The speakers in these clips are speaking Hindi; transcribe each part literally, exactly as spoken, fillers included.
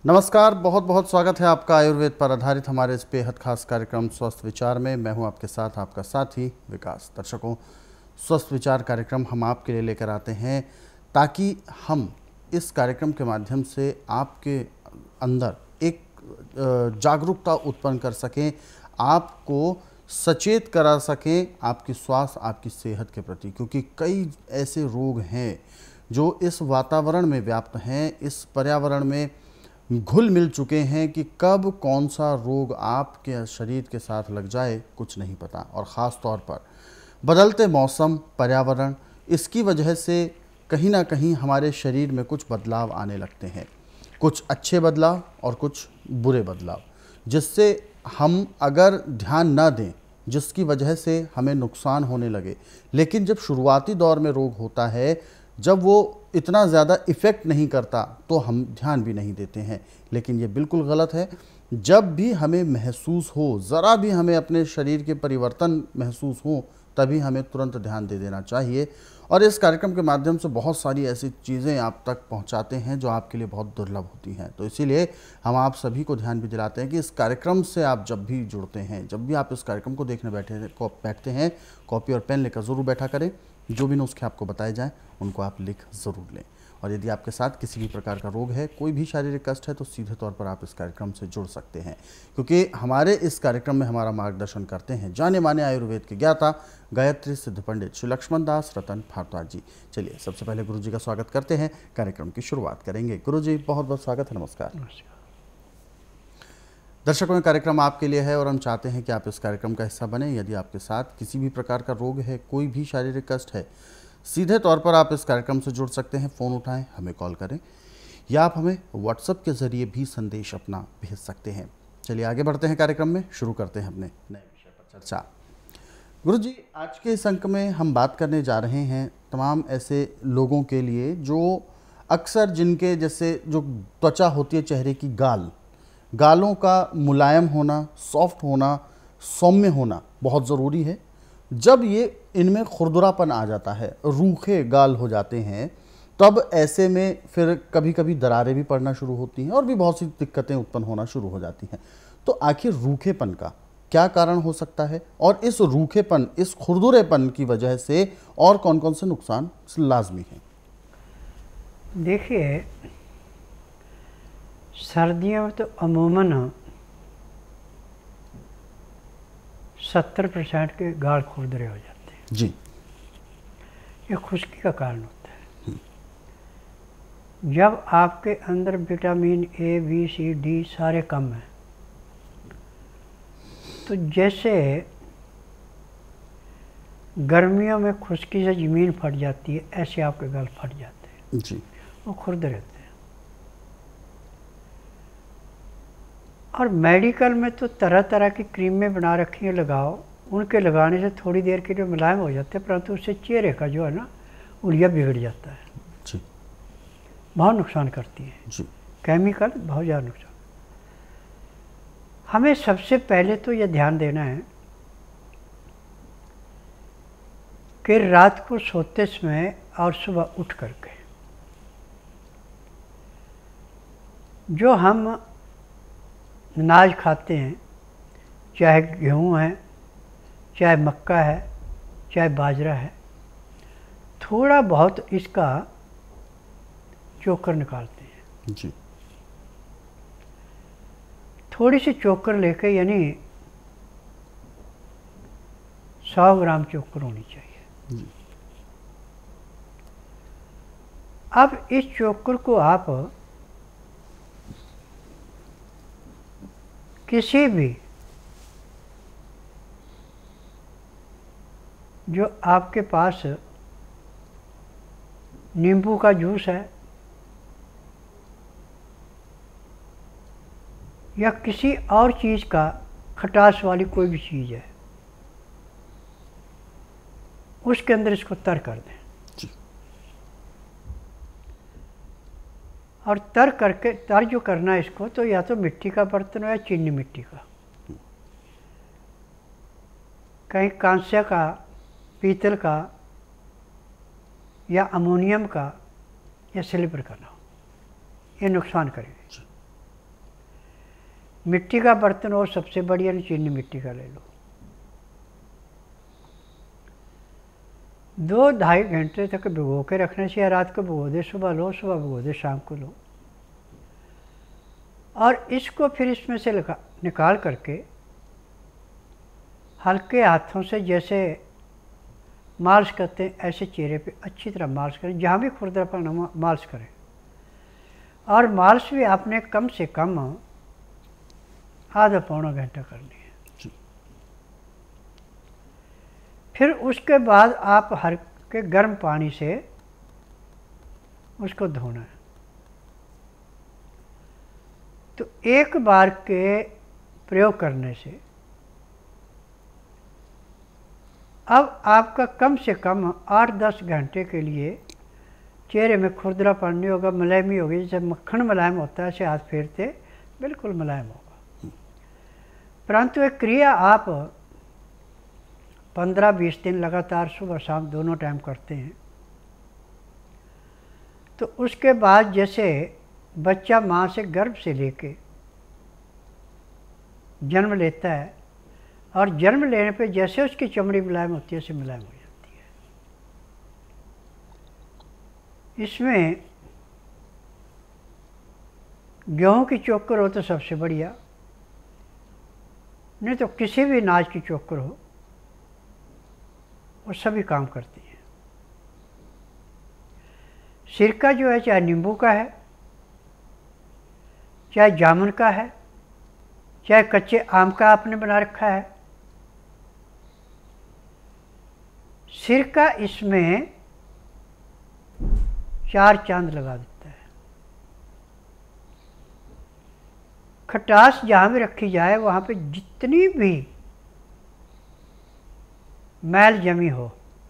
नमस्कार, बहुत बहुत स्वागत है आपका आयुर्वेद पर आधारित हमारे इस बेहद खास कार्यक्रम स्वस्थ विचार में। मैं हूं आपके साथ आपका साथी विकास। दर्शकों, स्वस्थ विचार कार्यक्रम हम आपके लिए लेकर आते हैं ताकि हम इस कार्यक्रम के माध्यम से आपके अंदर एक जागरूकता उत्पन्न कर सकें, आपको सचेत करा सकें आपकी स्वास्थ्य, आपकी सेहत के प्रति, क्योंकि कई ऐसे रोग हैं जो इस वातावरण में व्याप्त हैं, इस पर्यावरण में घुल मिल चुके हैं कि कब कौन सा रोग आपके शरीर के साथ लग जाए कुछ नहीं पता। और ख़ास तौर पर बदलते मौसम, पर्यावरण, इसकी वजह से कहीं ना कहीं हमारे शरीर में कुछ बदलाव आने लगते हैं, कुछ अच्छे बदलाव और कुछ बुरे बदलाव, जिससे हम अगर ध्यान ना दें, जिसकी वजह से हमें नुकसान होने लगे। लेकिन जब शुरुआती दौर में रोग होता है, जब वो इतना ज़्यादा इफ़ेक्ट नहीं करता, तो हम ध्यान भी नहीं देते हैं। लेकिन ये बिल्कुल गलत है। जब भी हमें महसूस हो, ज़रा भी हमें अपने शरीर के परिवर्तन महसूस हो, तभी हमें तुरंत ध्यान दे देना चाहिए। और इस कार्यक्रम के माध्यम से बहुत सारी ऐसी चीज़ें आप तक पहुंचाते हैं जो आपके लिए बहुत दुर्लभ होती हैं। तो इसीलिए हम आप सभी को ध्यान भी दिलाते हैं कि इस कार्यक्रम से आप जब भी जुड़ते हैं, जब भी आप इस कार्यक्रम को देखने बैठे को बैठते हैं, कॉपी और पेन लेकर ज़रूर बैठा करें। जो भी नुस्खे आपको बताए जाएं उनको आप लिख ज़रूर लें। और यदि आपके साथ किसी भी प्रकार का रोग है, कोई भी शारीरिक कष्ट है, तो सीधे तौर पर आप इस कार्यक्रम से जुड़ सकते हैं, क्योंकि हमारे इस कार्यक्रम में हमारा मार्गदर्शन करते हैं जाने माने आयुर्वेद के ज्ञाता गायत्री सिद्ध पंडित श्री लक्ष्मण दास रतन भारद्वाज जी। चलिए, सबसे पहले गुरु जी का स्वागत करते हैं, कार्यक्रम की शुरुआत करेंगे। गुरु जी, बहुत बहुत स्वागत है। नमस्कार। नमस्कार। दर्शकों, कार्यक्रम आपके लिए है और हम चाहते हैं कि आप इस कार्यक्रम का हिस्सा बने। यदि आपके साथ किसी भी प्रकार का रोग है, कोई भी शारीरिक कष्ट है, सीधे तौर पर आप इस कार्यक्रम से जुड़ सकते हैं। फ़ोन उठाएं, हमें कॉल करें, या आप हमें व्हाट्सएप के ज़रिए भी संदेश अपना भेज सकते हैं। चलिए आगे बढ़ते हैं, कार्यक्रम में शुरू करते हैं अपने नए विषय पर चर्चा। गुरु जी, आज के इस अंक में हम बात करने जा रहे हैं तमाम ऐसे लोगों के लिए जो अक्सर, जिनके जैसे जो त्वचा होती है चेहरे की, गाल गालों का मुलायम होना, सॉफ्ट होना, सौम्य होना बहुत ज़रूरी है। जब ये इनमें खुरदुरापन आ जाता है, रूखे गाल हो जाते हैं, तब ऐसे में फिर कभी कभी दरारें भी पड़ना शुरू होती हैं और भी बहुत सी दिक्कतें उत्पन्न होना शुरू हो जाती हैं। तो आखिर रूखेपन का क्या कारण हो सकता है, और इस रूखेपन, इस खुरदुरेपन की वजह से और कौन कौन से नुकसान लाजमी हैं? देखिए, सर्दियों में तो अमूमन सत्तर परसेंट के गाल खुरदरे हो जाते हैं जी। ये खुश्की का कारण होता है। जब आपके अंदर vitamin A, B, C, D सारे कम हैं, तो जैसे गर्मियों में खुश्की से ज़मीन फट जाती है, ऐसे आपके गाल फट जाते हैं जी। वो खुरदरे रहते हैं। और मेडिकल में तो तरह तरह की क्रीमें बना रखी हैं, लगाओ। उनके लगाने से थोड़ी देर के लिए मुलायम हो जाते हैं, परंतु उससे चेहरे का जो है ना, उलिया बिगड़ जाता है जी। बहुत नुकसान करती है जी। केमिकल, बहुत ज़्यादा नुकसान। हमें सबसे पहले तो यह ध्यान देना है कि रात को सोते समय और सुबह उठ करके जो हम अनाज खाते हैं, चाहे गेहूँ है, चाहे मक्का है, चाहे बाजरा है, थोड़ा बहुत इसका चोकर निकालते हैं जी। थोड़ी सी चोकर लेके, यानी सौ ग्राम चोकर होनी चाहिए जी। अब इस चोकर को आप किसी भी, जो आपके पास नींबू का जूस है या किसी और चीज़ का, खटास वाली कोई भी चीज़ है, उसके अंदर इसको तर कर दें। जी। और तर करके, तर जो करना है इसको, तो या तो मिट्टी का बर्तन हो या चीनी मिट्टी का, कहीं कांस्य का, पीतल का, या अमोनियम का, या सिल्वर का ना हो, ये नुकसान करेंगे। मिट्टी का बर्तन हो सबसे बढ़िया, नहीं चीनी मिट्टी का ले लो। दो ढाई घंटे तक भिगो के रखने से, या रात को भिगो दे, सुबह लो, सुबह भिगो दे, शाम को लो। और इसको फिर इसमें से निकाल करके हल्के हाथों से जैसे मालिश करते हैं ऐसे चेहरे पे अच्छी तरह मालिश करें, जहाँ भी खुरदरापन हो मालिश करें। और मालिश भी आपने कम से कम आधा पौना घंटा करनी है। फिर उसके बाद आप हल्के गर्म पानी से उसको धोना है। तो एक बार के प्रयोग करने से अब आपका कम से कम आठ दस घंटे के लिए चेहरे में खुरदरापन नहीं होगा, मुलायमी होगी। जैसे मक्खन मुलायम होता है ऐसे हाथ फेरते बिल्कुल मुलायम होगा। परंतु एक क्रिया आप पंद्रह बीस दिन लगातार सुबह शाम दोनों टाइम करते हैं तो उसके बाद जैसे बच्चा माँ से गर्भ से लेके जन्म लेता है और जन्म लेने पे जैसे उसकी चमड़ी मुलायम होती है ऐसे मुलायम हो जाती है। इसमें गेहूं की चोकर हो तो सबसे बढ़िया, नहीं तो किसी भी अनाज की चोकर हो वो सभी काम करती है। सिरका जो है चाहे नींबू का है, चाहे जामुन का है, चाहे कच्चे आम का आपने बना रखा है, सिरका इसमें चार चांद लगा देता है। खटास जहाँ भी रखी जाए वहाँ पे जितनी भी मैल जमी हो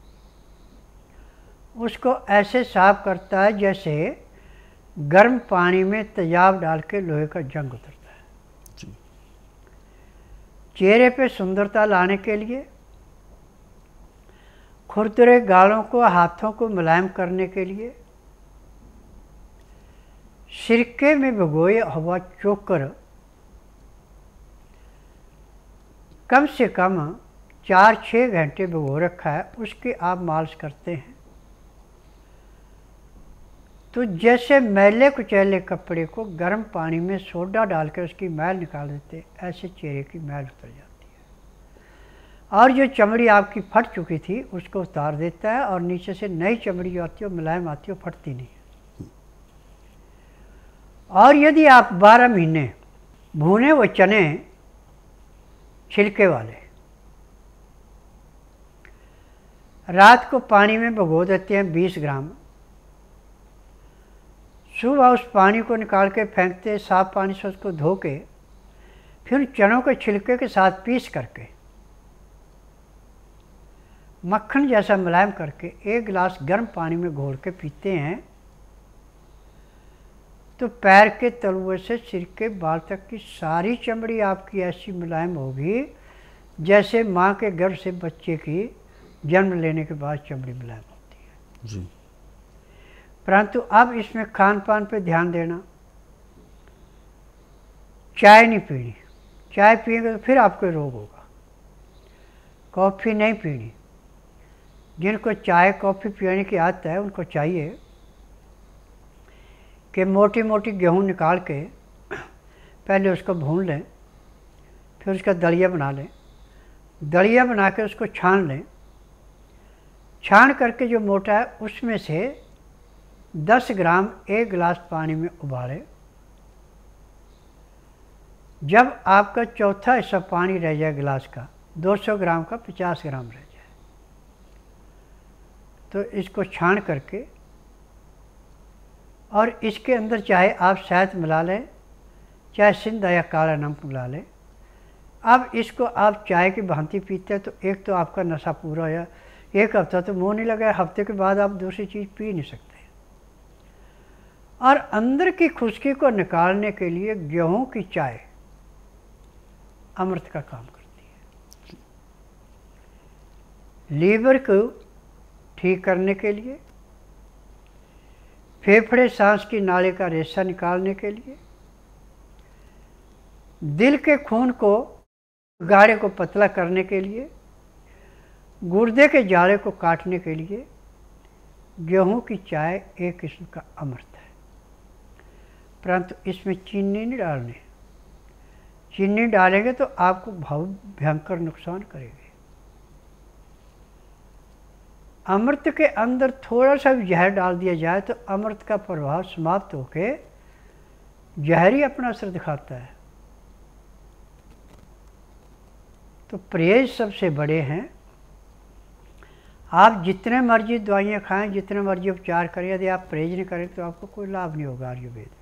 उसको ऐसे साफ करता है जैसे गर्म पानी में तेजाब डाल के लोहे का जंग उतरता है। जी। चेहरे पे सुंदरता लाने के लिए, खुरदरे गालों को हाथों को मुलायम करने के लिए सिरके में भिगोए हुआ चोकर कम से कम चार छः घंटे भिगो रखा है, उसकी आप मालिश करते हैं तो जैसे मैले कुचैले कपड़े को गर्म पानी में सोडा डाल के उसकी मैल निकाल देते ऐसे चेहरे की मैल उतर जाती है। और जो चमड़ी आपकी फट चुकी थी उसको उतार देता है और नीचे से नई चमड़ी जो आती है मुलायम आती है, फटती नहीं है। और यदि आप बारह महीने भुने हुए चने छिलके वाले रात को पानी में भिगो देते हैं बीस ग्राम, सुबह उस पानी को निकाल के फेंकते, साफ पानी से उसको धो के फिर चनों के छिलके के साथ पीस करके मक्खन जैसा मुलायम करके एक गिलास गर्म पानी में घोल के पीते हैं तो पैर के तलुए से सिर के बाल तक की सारी चमड़ी आपकी ऐसी मुलायम होगी जैसे माँ के गर्भ से बच्चे की जन्म लेने के बाद चमड़ी मुलायम होती है। जी। परंतु अब इसमें खान पान पे ध्यान देना। चाय नहीं पीनी, चाय पिएंगे तो फिर आपको रोग होगा। कॉफ़ी नहीं पीनी, जिनको चाय कॉफ़ी पीने की आदत है उनको चाहिए कि मोटी मोटी गेहूं निकाल के पहले उसको भून लें, फिर उसका दलिया बना लें, दलिया बना के उसको छान लें, छान करके जो मोटा है उसमें से दस ग्राम एक गिलास पानी में उबालें। जब आपका चौथा हिस्सा पानी रह जाए गिलास का, दो सौ ग्राम का पचास ग्राम रह जाए, तो इसको छान करके और इसके अंदर चाहे आप शहद मिला लें, चाहे सिंधा या काला नमक मिला लें। अब इसको आप चाय की भांति पीते हैं तो एक तो आपका नशा पूरा हो, एक हफ्ता तो मुँह नहीं लगा, हफ्ते के बाद आप दूसरी चीज़ पी नहीं सकते। और अंदर की खुश्की को निकालने के लिए गेहूं की चाय अमृत का काम करती है। लीवर को ठीक करने के लिए, फेफड़े सांस की नाली का रेशा निकालने के लिए, दिल के खून को गाढ़े को पतला करने के लिए, गुर्दे के जाड़े को काटने के लिए गेहूं की चाय एक किस्म का अमृत है, परंतु इसमें चीनी नहीं डालनी। चीनी डालेंगे तो आपको बहुत भयंकर नुकसान करेगी। अमृत के अंदर थोड़ा सा भी जहर डाल दिया जाए तो अमृत का प्रभाव समाप्त होके जहर ही अपना असर दिखाता है। तो परहेज सबसे बड़े हैं। आप जितने मर्जी दवाइयाँ खाएं, जितने मर्जी उपचार करें, यदि आप परहेज नहीं करें तो आपको कोई लाभ नहीं होगा आयुर्वेद में।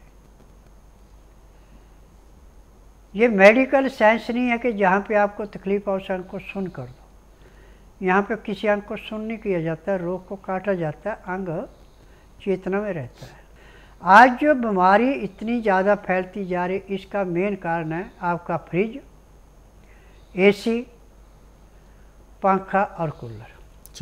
ये मेडिकल साइंस नहीं है कि जहाँ पे आपको तकलीफ हो उस अंग को सुन कर दो। यहाँ पे किसी अंग को सुन नहीं किया जाता है, रोग को काटा जाता है, अंग चेतना में रहता है। आज जो बीमारी इतनी ज़्यादा फैलती जा रही, इसका मेन कारण है आपका फ्रिज, एसी, पंखा और कूलर।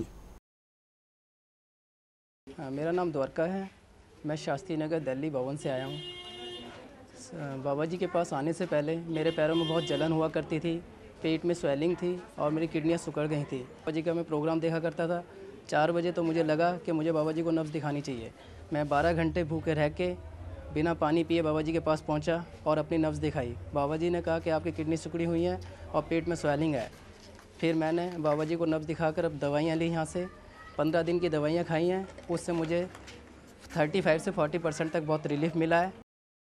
हाँ, मेरा नाम द्वारका है। मैं शास्त्री नगर दिल्ली भवन से आया हूँ। बाबा जी के पास आने से पहले मेरे पैरों में बहुत जलन हुआ करती थी, पेट में स्वेलिंग थी और मेरी किडनियाँ सुकड़ गई थी। बाबा जी का मैं प्रोग्राम देखा करता था। चार बजे तो मुझे लगा कि मुझे बाबा जी को नब्ज़ दिखानी चाहिए। मैं बारह घंटे भूखे रह के बिना पानी पिए बाबा जी के पास पहुंचा और अपनी नब्ज़ दिखाई। बाबा जी ने कहा कि आपकी किडनी सिकुड़ी हुई है और पेट में स्वेलिंग है। फिर मैंने बाबा जी को नब्ज़ दिखाकर अब दवाइयाँ ली यहाँ से। पंद्रह दिन की दवाइयाँ खाई हैं, उससे मुझे पैंतीस से चालीस परसेंट तक बहुत रिलीफ मिला है।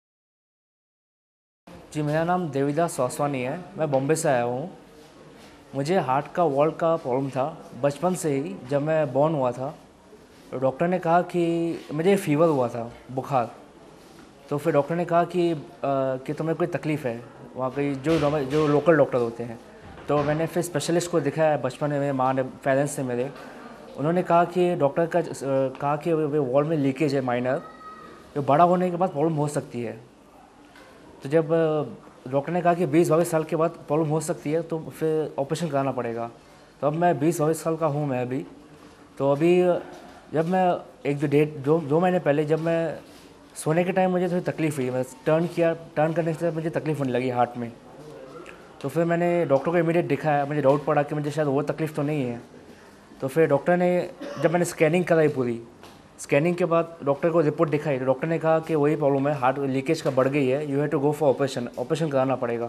जी, मेरा नाम देवीदास वासवानी है। मैं बॉम्बे से आया हूँ। मुझे हार्ट का वॉल का प्रॉब्लम था बचपन से ही। जब मैं बॉर्न हुआ था तो डॉक्टर ने कहा कि मुझे फीवर हुआ था, बुखार। तो फिर डॉक्टर ने कहा कि आ, कि तुम्हें कोई तकलीफ़ है, वहाँ पे जो जो लोकल डॉक्टर होते हैं। तो मैंने फिर स्पेशलिस्ट को दिखाया बचपन में, मेरे माँ ने, पेरेंट्स ने मेरे। उन्होंने कहा कि डॉक्टर का कहा कि वो वॉल में लीकेज है माइनर, जो बड़ा होने के बाद प्रॉब्लम हो सकती है। तो जब डॉक्टर ने कहा कि बीस बाईस साल के बाद प्रॉब्लम हो सकती है तो फिर ऑपरेशन कराना पड़ेगा। तो अब मैं बीस बाईस साल का हूँ मैं अभी। तो अभी जब मैं एक जो डेट दो दो महीने पहले जब मैं सोने के टाइम मुझे थोड़ी तकलीफ़ हुई, मैं टर्न किया, टर्न करने से मुझे तकलीफ़ होने लगी हार्ट में। तो फिर मैंने डॉक्टर को इमीडिएट दिखाया। मुझे डाउट पड़ा कि मुझे शायद वो तकलीफ़ तो नहीं है। तो फिर डॉक्टर ने, जब मैंने स्कैनिंग कराई पूरी, स्कैनिंग के बाद डॉक्टर को रिपोर्ट दिखाई तो डॉक्टर ने कहा कि वही प्रॉब्लम है, हार्ट लीकेज का बढ़ गई है, you have to go for operation, operation कराना पड़ेगा।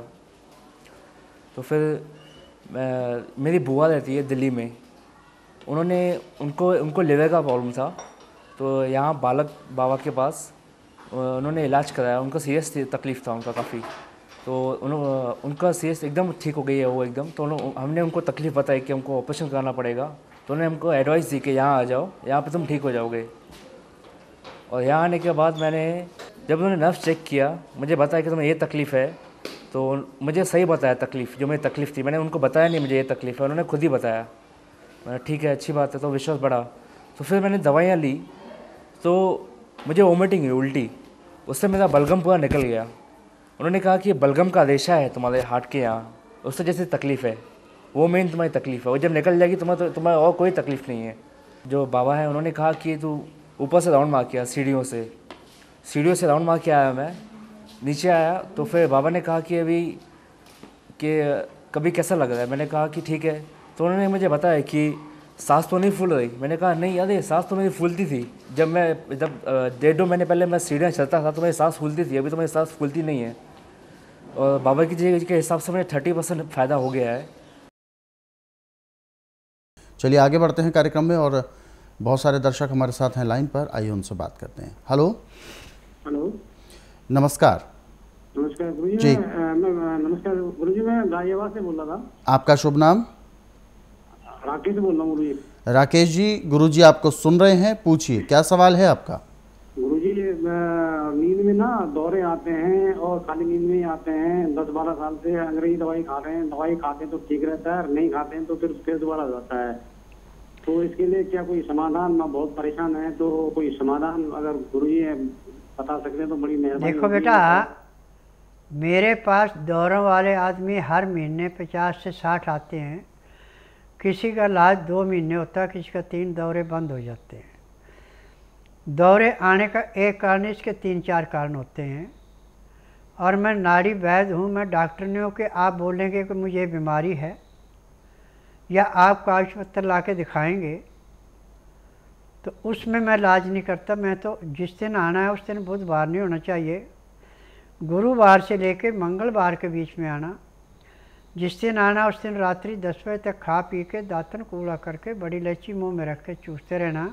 तो फिर मैं, मेरी बुआ रहती है दिल्ली में, उन्होंने उनको उनको लिवर का प्रॉब्लम था। तो यहाँ बालक बाबा के पास उन्होंने इलाज कराया। उनका सीरियस तकलीफ़ था उनका काफ़ी। तो उन्होंने उनका सीरियस एकदम ठीक हो गई है वो एकदम। तो हमने उनको तकलीफ़ बताई कि हमको ऑपरेशन कराना पड़ेगा। तो उन्होंने हमको एडवाइस दी कि यहाँ आ जाओ, यहाँ पे तुम ठीक हो जाओगे। और यहाँ आने के बाद मैंने, जब उन्होंने नर्व्स चेक किया, मुझे बताया कि तुम्हें ये तकलीफ़ है। तो मुझे सही बताया तकलीफ़, जो मेरी तकलीफ़ थी। मैंने उनको बताया नहीं मुझे ये तकलीफ़ है, उन्होंने खुद ही बताया। मैंने ठीक है, अच्छी बात है। तो विश्वास बढ़ा। तो फिर मैंने दवाइयाँ ली तो मुझे वोमिटिंग हुई, उल्टी। उससे मेरा बलगम पूरा निकल गया। उन्होंने कहा कि बलगम का रेशा है तुम्हारे हार्ट के यहाँ, उससे जैसे तकलीफ़ है, वो मेन तुम्हारी तकलीफ़ है। वो जब निकल जाएगी तुम्हें तो तुम्हारा और कोई तकलीफ़ नहीं है। जो बाबा है उन्होंने कहा कि तू ऊपर से राउंड मार के आ, सीढ़ियों से सीढ़ियों से राउंड मार के आया। मैं नीचे आया तो फिर बाबा ने कहा कि अभी कि कभी कैसा लग रहा है। मैंने कहा कि ठीक है। तो उन्होंने मुझे बताया कि सांस तो नहीं फूल रही। मैंने कहा नहीं, अरे सांस तो मेरी फूलती थी जब मैं जब डेढ़ दो महीने पहले मैं सीढ़ियाँ चलता था तो मेरी सांस फूलती थी, अभी तो मेरी सांस फूलती नहीं है। और बाबा की जी के हिसाब से मुझे थर्टी परसेंट फ़ायदा हो गया है। चलिए आगे बढ़ते हैं कार्यक्रम में, और बहुत सारे दर्शक हमारे साथ हैं लाइन पर। आइए उनसे बात करते हैं। हेलो हेलो, नमस्कार। नमस्कार गुरुजी। जी। मैं, मैं नमस्कार गुरुजी, मैं गाजियाबाद से बोल रहा था। आपका शुभ नाम? राकेश बोल रहा हूँ गुरुजी। राकेश जी, गुरुजी आपको सुन रहे हैं, पूछिए क्या सवाल है आपका। गुरुजी, नींद में ना दौरे आते हैं और खाली नींद में ही आते हैं। दस बारह साल से अंग्रेजी दवाई खा रहे हैं, दवाई खाते हैं तो ठीक रहता है, नहीं खाते हैं तो फिर फिर दोबारा हो जाता है। तो इसके लिए क्या कोई समाधान? मैं बहुत परेशान है, तो कोई समाधान अगर गुरुजी बता सकते हैं तो बड़ी मेहरबानी। देखो बेटा, मेरे पास दौरों वाले आदमी हर महीने पचास से साठ आते हैं। किसी का इलाज दो महीने होता है, किसी का तीन दौरे बंद हो जाते हैं। दौरे आने का एक कारण, इसके तीन चार कारण होते हैं। और मैं नाड़ी वैद्य हूँ, मैं डॉक्टर नहीं हूँ कि आप बोलेंगे कि मुझे ये बीमारी है या आप कागज पत्तर ला के दिखाएँगे, तो उसमें मैं इलाज नहीं करता। मैं तो जिस दिन आना है उस दिन बुधवार नहीं होना चाहिए, गुरुवार से लेके मंगलवार के बीच में आना। जिस दिन आना उस दिन रात्रि दस बजे तक खा पी के दातन कूड़ा करके बड़ी इलायची मुंह में रख के चूसते रहना।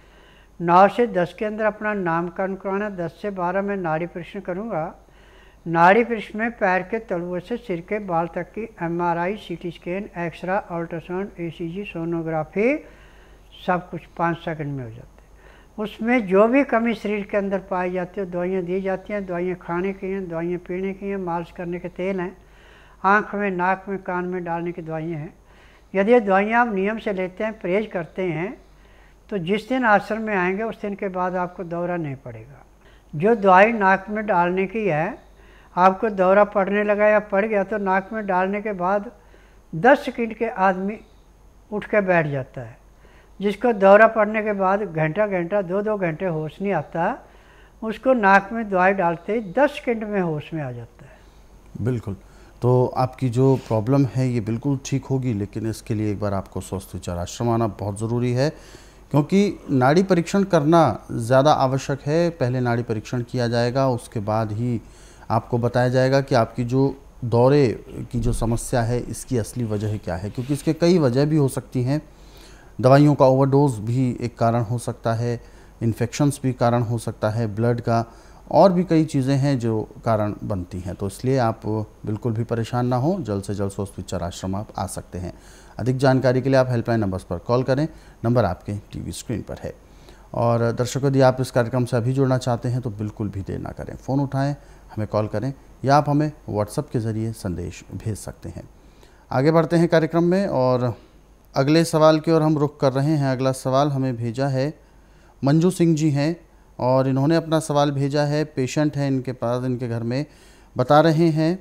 नौ से दस के अंदर अपना नामकरण कराना। दस से बारह में नाड़ी परीक्षण करूँगा। नाड़ी परीक्षण में पैर के तलुए से सिर के बाल तक की MRI, CT scan, x-ray, ultrasound, ECG, sonography सब कुछ पाँच सेकंड में हो जाता है। उसमें जो भी कमी शरीर के अंदर पाई जाती है दवाइयाँ दी जाती हैं। दवाइयाँ खाने की हैं, दवाइयाँ पीने की हैं, मालिश करने के तेल हैं, आँख में, नाक में, कान में डालने की दवाइयाँ हैं। यदि ये दवाइयाँ आप नियम से लेते हैं, परहेज करते हैं, तो जिस दिन आश्रम में आएंगे उस दिन के बाद आपको दौरा नहीं पड़ेगा। जो दवाई नाक में डालने की है, आपको दौरा पड़ने लगा या पड़ गया तो नाक में डालने के बाद दस सेकंड के आदमी उठ के बैठ जाता है। जिसको दौरा पड़ने के बाद घंटा घंटा दो दो घंटे होश नहीं आता, उसको नाक में दवाई डालते ही दस सेकंड में होश में आ जाता है। बिल्कुल। तो आपकी जो प्रॉब्लम है ये बिल्कुल ठीक होगी, लेकिन इसके लिए एक बार आपको स्वस्थ विचार आश्रम आना बहुत ज़रूरी है, क्योंकि नाड़ी परीक्षण करना ज़्यादा आवश्यक है। पहले नाड़ी परीक्षण किया जाएगा, उसके बाद ही आपको बताया जाएगा कि आपकी जो दौरे की जो समस्या है इसकी असली वजह क्या है, क्योंकि इसके कई वजह भी हो सकती हैं। दवाइयों का ओवरडोज भी एक कारण हो सकता है, इन्फेक्शंस भी कारण हो सकता है, ब्लड का, और भी कई चीज़ें हैं जो कारण बनती हैं। तो इसलिए आप बिल्कुल भी परेशान ना हो, जल्द से जल्द स्वस्थ विचार आश्रम आप आ सकते हैं। अधिक जानकारी के लिए आप हेल्पलाइन नंबर्स पर कॉल करें, नंबर आपके टीवी स्क्रीन पर है। और दर्शकों, यदि आप इस कार्यक्रम से अभी जुड़ना चाहते हैं तो बिल्कुल भी देर ना करें, फ़ोन उठाएं, हमें कॉल करें या आप हमें व्हाट्सएप के ज़रिए संदेश भेज सकते हैं। आगे बढ़ते हैं कार्यक्रम में और अगले सवाल की ओर हम रुख कर रहे हैं। अगला सवाल हमें भेजा है मंजू सिंह जी हैं और इन्होंने अपना सवाल भेजा है। पेशेंट है इनके पास, इनके घर में, बता रहे हैं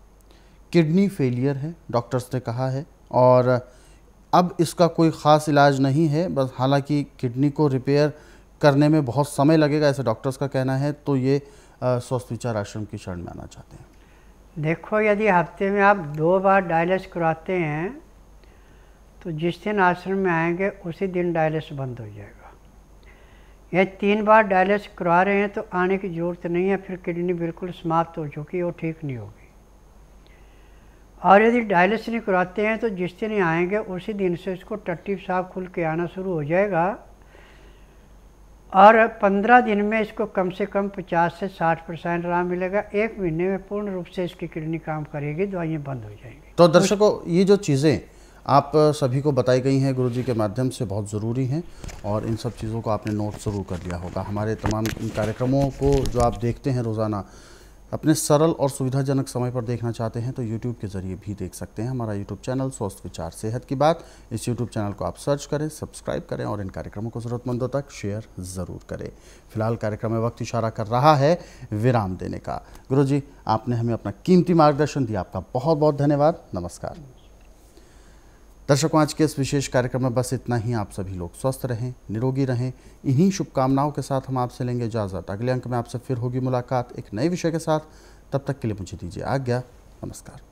किडनी फेलियर है, डॉक्टर्स ने कहा है, और अब इसका कोई ख़ास इलाज नहीं है, बस हालांकि किडनी को रिपेयर करने में बहुत समय लगेगा, ऐसे डॉक्टर्स का कहना है। तो ये स्वस्थ विचार आश्रम की शरण में आना चाहते हैं। देखो, यदि हफ्ते में आप दो बार डायलिसिस कराते हैं तो जिस दिन आश्रम में आएंगे उसी दिन डायलिसिस बंद हो जाएगा। यह तीन बार डायलिसिस करवा रहे हैं तो आने की ज़रूरत नहीं है, फिर किडनी बिल्कुल समाप्त हो चुकी है, वो ठीक नहीं होगी। और यदि डायलिसिस नहीं कराते हैं तो जिस दिन ही आएंगे उसी दिन से इसको टट्टी पेशाब खुल के आना शुरू हो जाएगा और पंद्रह दिन में इसको कम से कम पचास से साठ परसेंट आराम मिलेगा। एक महीने में पूर्ण रूप से इसकी किडनी काम करेगी, दवाइयाँ बंद हो जाएंगी। तो दर्शकों, ये जो चीज़ें आप सभी को बताई गई हैं गुरुजी के माध्यम से बहुत ज़रूरी हैं और इन सब चीज़ों को आपने नोट ज़रूर कर लिया होगा। हमारे तमाम इन कार्यक्रमों को जो आप देखते हैं रोज़ाना, अपने सरल और सुविधाजनक समय पर देखना चाहते हैं तो यूट्यूब के ज़रिए भी देख सकते हैं। हमारा यूट्यूब चैनल स्वस्थ विचार सेहत की बात, इस यूट्यूब चैनल को आप सर्च करें, सब्सक्राइब करें और इन कार्यक्रमों को ज़रूरतमंदों तक शेयर ज़रूर करें। फिलहाल कार्यक्रम में वक्त इशारा कर रहा है विराम देने का। गुरुजी, आपने हमें अपना कीमती मार्गदर्शन दिया, आपका बहुत बहुत धन्यवाद। नमस्कार। दर्शकों, आज के इस विशेष कार्यक्रम में बस इतना ही। आप सभी लोग स्वस्थ रहें, निरोगी रहें, इन्हीं शुभकामनाओं के साथ हम आपसे लेंगे इजाज़त। अगले अंक में आपसे फिर होगी मुलाकात एक नए विषय के साथ। तब तक के लिए मुझे दीजिए आज्ञा। नमस्कार।